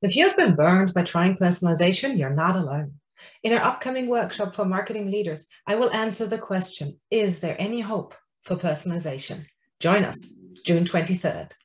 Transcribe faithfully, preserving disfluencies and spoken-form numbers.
If you've been burned by trying personalization, you're not alone. In our upcoming workshop for marketing leaders, I will answer the question, is there any hope for personalization? Join us June twenty-third.